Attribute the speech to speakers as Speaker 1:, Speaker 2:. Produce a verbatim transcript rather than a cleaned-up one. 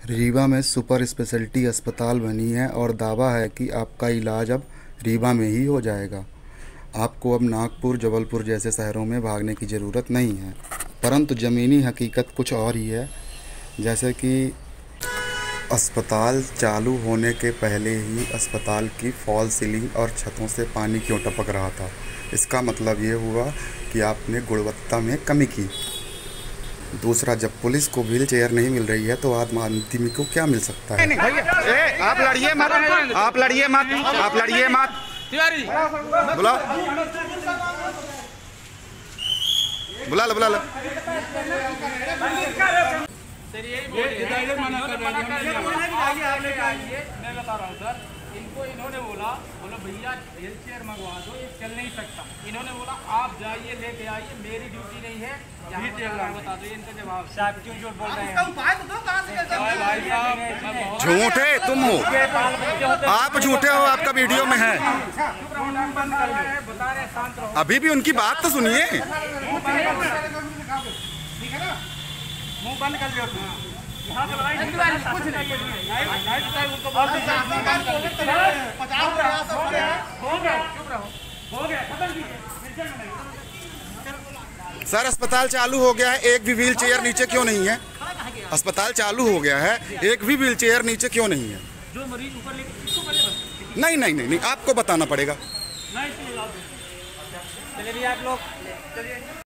Speaker 1: रीवा में super speciality अस्पताल बनी है और दावा है कि आपका इलाज अब रीवा में ही हो जाएगा। आपको अब नागपुर, जबलपुर जैसे शहरों में भागने की ज़रूरत नहीं है। परंतु ज़मीनी हकीकत कुछ और ही है। जैसे कि अस्पताल चालू होने के पहले ही अस्पताल की फॉल सीलिंग और छतों से पानी क्यों टपक रहा था। इसका मतलब ये हुआ कि आपने गुणवत्ता में कमी की। दूसरा, जब पुलिस को व्हील चेयर नहीं मिल रही है तो आम आदमी को क्या मिल सकता है।
Speaker 2: नहीं, नहीं, ए, आप लड़िए मत, आप लड़िए मत, आप लड़िए मत। बुला बुला लो, बुला लो।
Speaker 3: मैं बता रहा हूँ सर, इनको इन्होंने बोला बोलो भैया व्हील चेयर मंगवा दो, ये चल नहीं सकता। इन्होंने बोला आप जाइए लेके आइए, मेरी ड्यूटी नहीं है, बता दो। इनका जवाब साहब क्यों झूठ बोल रहे हैं।
Speaker 2: झूठे तुम हो, आप झूठे हो, आपका वीडियो में है। अभी भी उनकी बात तो सुनिए।
Speaker 3: मुंह बंद कर लो।
Speaker 2: सर, अस्पताल चालू हो गया है, एक भी व्हील चेयर नीचे क्यों नहीं है। अस्पताल चालू हो गया है, एक भी व्हील चेयर नीचे क्यों नहीं है।
Speaker 3: जो मरीज ऊपर लेके
Speaker 2: नहीं नहीं नहीं नहीं आपको बताना पड़ेगा।
Speaker 3: चलिए आप लोग